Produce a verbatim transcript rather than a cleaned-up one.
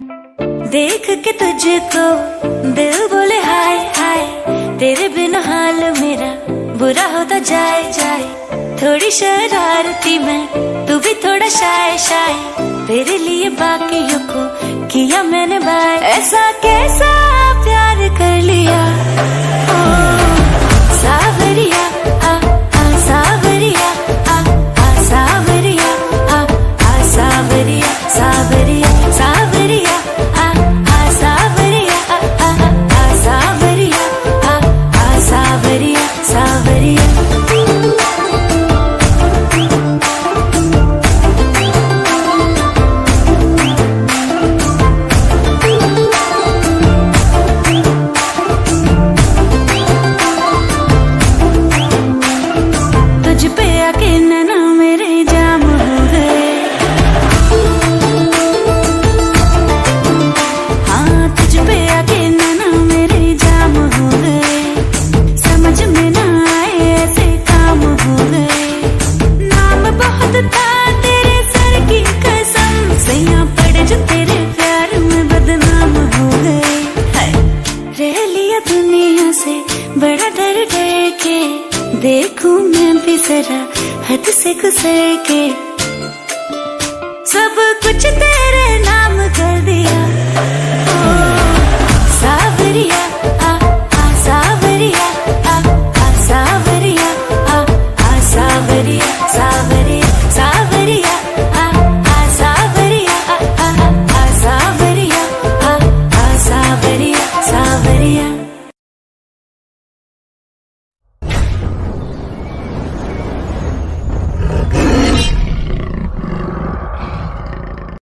देख के तुझको दिल बोले हाय हाय, तेरे बिना हाल मेरा बुरा होता जाए जाए। थोड़ी शरारती मैं, तू भी थोड़ा शाय शाय, तेरे लिए बाकियों को किया मैंने बाय। ऐसा कैसा प्यार कर लिया ओ सावरिया, आ आ सावरिया, आ आ सावरिया, आ आ सावरिया, सावरिया सावरिया, आ आ सावरिया, आ आ आ सावरिया, आ आ सावरिया सावरिया। दुनिया से बड़ा डर डर के देखूं मैं भी जरा हद से गुजर के।